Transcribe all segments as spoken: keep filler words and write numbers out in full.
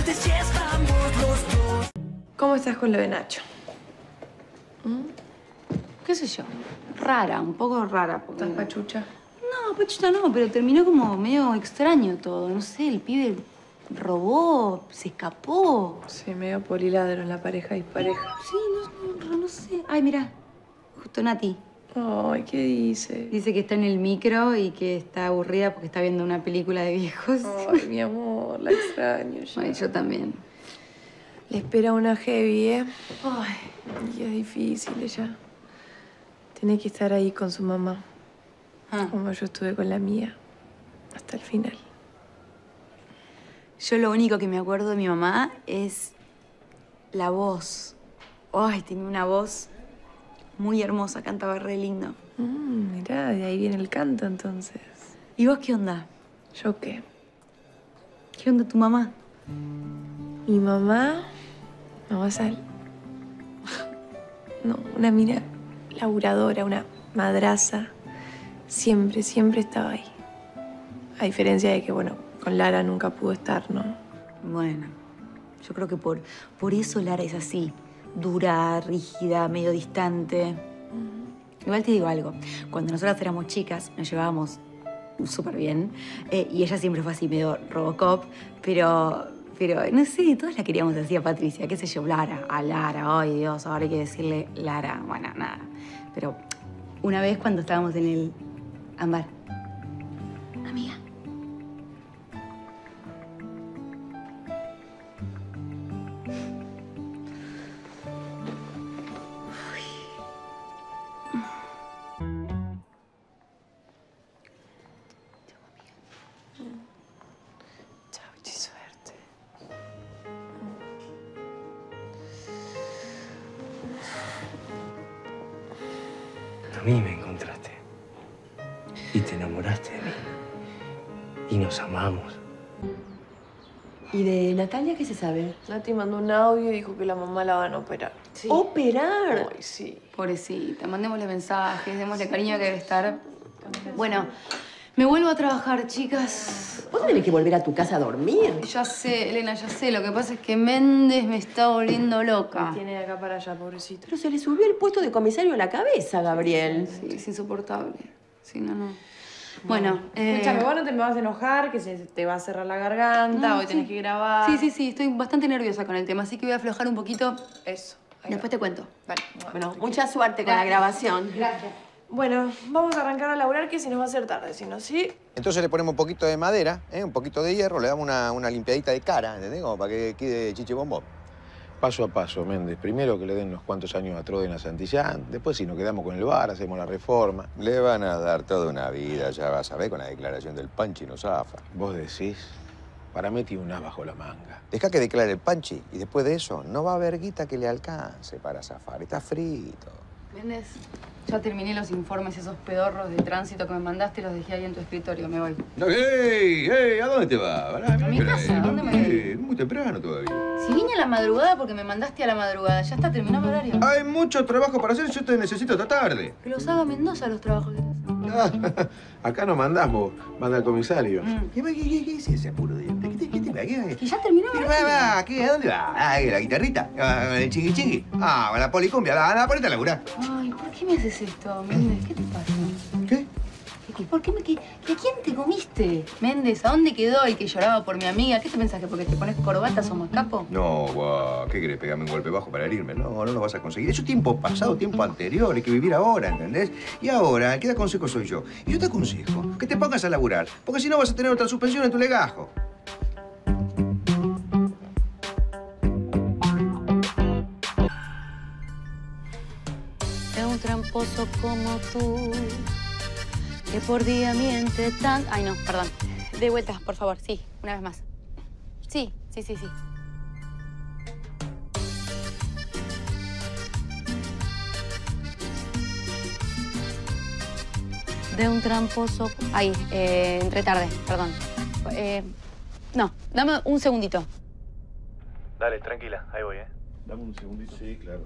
suerte si estamos los dos. ¿Cómo estás con lo de Nacho? ¿Mm? ¿Qué sé yo? Rara, un poco rara. Porque... ¿Estás pachucha? No, pachucha no, pero terminó como medio extraño todo. No sé, el pibe robó, se escapó. Sí, medio poliladro en la pareja y pareja. Sí, no, no, no sé. Ay, mira, justo Nati. Ay, ¿qué dice? Dice que está en el micro y que está aburrida porque está viendo una película de viejos. Ay, mi amor, la extraño ya. Ay, yo también. Le espera una heavy, ¿eh? Ay. Y es difícil ella. Tiene que estar ahí con su mamá. Ah. Como yo estuve con la mía. Hasta el final. Yo lo único que me acuerdo de mi mamá es la voz. Ay, tenía una voz muy hermosa, cantaba re lindo. Mm, mirá, de ahí viene el canto, entonces. ¿Y vos qué onda? ¿Yo qué? ¿Qué onda tu mamá? Mi mamá... Mamá Sal. No, una mina laburadora, una madraza. Siempre, siempre estaba ahí. A diferencia de que, bueno, con Lara nunca pudo estar, ¿no? Bueno, yo creo que por, por eso Lara es así. Dura, rígida, medio distante. Uh-huh. Igual te digo algo. Cuando nosotras éramos chicas, nos llevábamos súper bien. Eh, y ella siempre fue así, medio Robocop. Pero, pero, no sé, todos la queríamos así a Patricia. ¿Qué sé yo? Lara. A Lara. Ay, Dios, ahora hay que decirle Lara. Bueno, nada. Pero una vez cuando estábamos en el Ámbar. Amiga. A mí me encontraste. Y te enamoraste de mí. Y nos amamos. ¿Y de Natalia qué se sabe? Nati mandó un audio y dijo que la mamá la van a operar. Sí. ¿Operar? Ay, sí. Pobrecita, mandémosle mensajes, démosle cariño que debe estar. Bueno, me vuelvo a trabajar, chicas. ¿Vos tenés que volver a tu casa a dormir? Ya sé, Elena, ya sé. Lo que pasa es que Méndez me está volviendo loca. Me tiene de acá para allá, pobrecito. Pero se le subió el puesto de comisario a la cabeza, Gabriel. Sí, es insoportable. Sí, no, no. Bueno, eh... Escúchame, vos no te me vas a enojar, que se te va a cerrar la garganta, no, hoy sí. tenés que grabar. Sí, sí, sí, estoy bastante nerviosa con el tema, así que voy a aflojar un poquito. Eso. Después te cuento. Vale. Bueno, mucha suerte con la grabación. Gracias. Bueno, vamos a arrancar a laburar que si nos va a hacer tarde, si no, sí. Entonces le ponemos un poquito de madera, ¿eh? Un poquito de hierro, le damos una, una limpiadita de cara, ¿entendés? Como para que quede chiche bombón. Paso a paso, Méndez. Primero que le den unos cuantos años a Troden a Santillán. Después, si nos quedamos con el bar, hacemos la reforma. Le van a dar toda una vida, ya vas a ver, con la declaración del Panchi no zafa. ¿Vos decís? Para mí tiene un as bajo la manga. Deja que declare el Panchi y después de eso no va a haber guita que le alcance para zafar. Está frito. Méndez, ya terminé los informes, esos pedorros de tránsito que me mandaste, los dejé ahí en tu escritorio. Me voy. No, ¡Ey! ¡Ey! ¿A dónde te vas? A mi casa, ¿a dónde me voy? Muy temprano todavía. Si vine a la madrugada porque me mandaste a la madrugada. Ya está, terminó mi horario. Hay mucho trabajo para hacer, yo te necesito esta tarde. Que los haga Mendoza los trabajos que haces. Acá no mandamos, manda el comisario. Mm. ¿Qué, qué, qué, qué es ese apuro de ¿Qué te, qué te, qué, Que ya terminó mi ¿Qué, horario. va, va, ¿qué? ¿A dónde va? Ah, ¿la guitarrita? Ah, ¿el chiqui chiqui? Ah, la policumbia, la, la ponete a laburar. Ay, ¿por qué me haces esto, Méndez? ¿Qué te pasa? ¿Qué? ¿Qué, ¿Por qué me, qué, ¿A quién te comiste? Méndez, ¿a dónde quedó el que lloraba por mi amiga? ¿Qué te pensás, que porque te pones corbata sos más capo? No, guau, ¿qué querés? ¿Pegarme un golpe bajo para herirme? No, no lo vas a conseguir. Eso es tiempo pasado, tiempo anterior. Hay que vivir ahora, ¿entendés? Y ahora, el que da consejo soy yo. Y yo te aconsejo que te pongas a laburar, porque si no vas a tener otra suspensión en tu legajo. Es un tramposo como tú, que por día miente tan... Ay, no, perdón. De vuelta, por favor. Sí, una vez más. Sí, sí, sí, sí. De un tramposo... Ahí, eh, entré tarde, perdón. Eh, no, dame un segundito. Dale, tranquila, ahí voy, ¿eh? Dame un segundito. Sí, claro.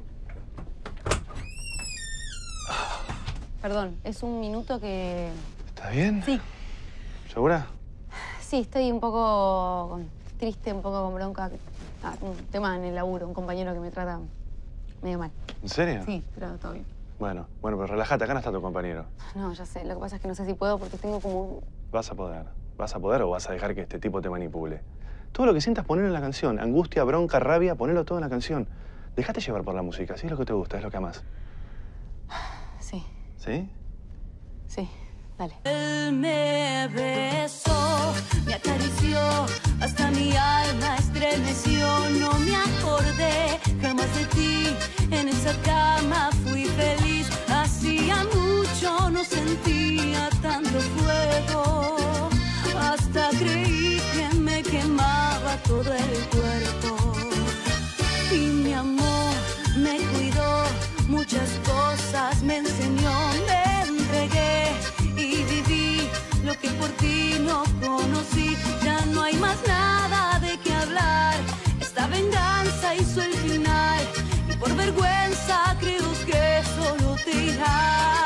Perdón, es un minuto que... ¿Estás bien? Sí. ¿Segura? Sí, estoy un poco triste, un poco con bronca. Ah, un tema en el laburo, un compañero que me trata medio mal. ¿En serio? Sí, pero todo bien. Bueno, bueno, pero relájate, acá no está tu compañero. No, ya sé. Lo que pasa es que no sé si puedo porque tengo como un... Vas a poder. ¿Vas a poder o vas a dejar que este tipo te manipule? Todo lo que sientas, ponelo en la canción. Angustia, bronca, rabia, ponelo todo en la canción. Déjate llevar por la música, si es lo que te gusta, es lo que amás. Sí. ¿Sí? Sí, dale. Él me besó, me acarició, hasta mi alma estremeció. No me acordé jamás de ti, en esa cama fui feliz. Hacía mucho no sentía tanto fuego, hasta creí que me quemaba todo el cuerpo. Y mi amor me cuidó, muchas cosas me enseñó, me entregué y viví lo que por ti no conocí. Ya no hay más nada de qué hablar, esta venganza hizo el final y por vergüenza creo que solo te irás.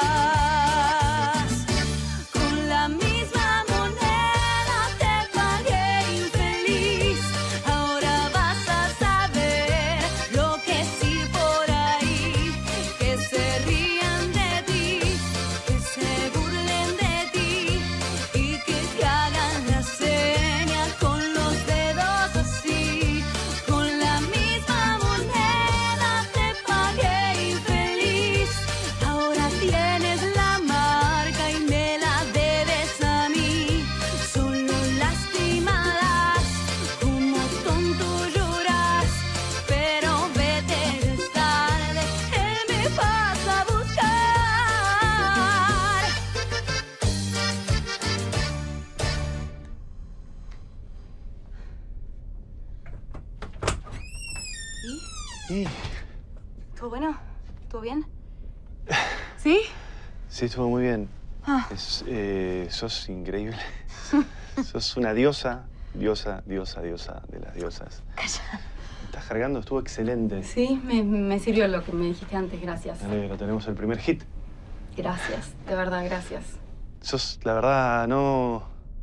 Con la misma moneda te pagué infeliz, ahora vas a saber lo que sí por ahí, que se rían de ti, que se burlen de ti y que te hagan la seña con los dedos así. Con la misma moneda te pagué infeliz, ahora tienes la marca y me la debes a mí. Solo lastimarás, como tonto lloras, pero vete, es tarde, él me pasa a buscar. ¿Y? ¿Estuvo bueno? ¿Estuvo bien? ¿Sí? Sí, estuvo muy bien. Ah. Es, eh, sos increíble. Sos una diosa, diosa, diosa, diosa de las diosas. Calla. Estás cargando, estuvo excelente. Sí, me, me sirvió lo que me dijiste antes, gracias. Me alegro, tenemos el primer hit. Gracias, de verdad, gracias. Sos, la verdad, no...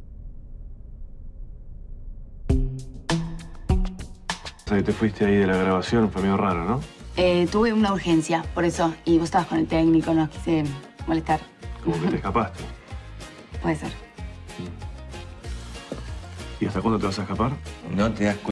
O sea, que te fuiste ahí de la grabación, fue medio raro, ¿no? Eh, tuve una urgencia, por eso. Y vos estabas con el técnico, no quise molestar. Como que te escapaste. Puede ser. ¿Y hasta cuándo te vas a escapar? No te das cuenta.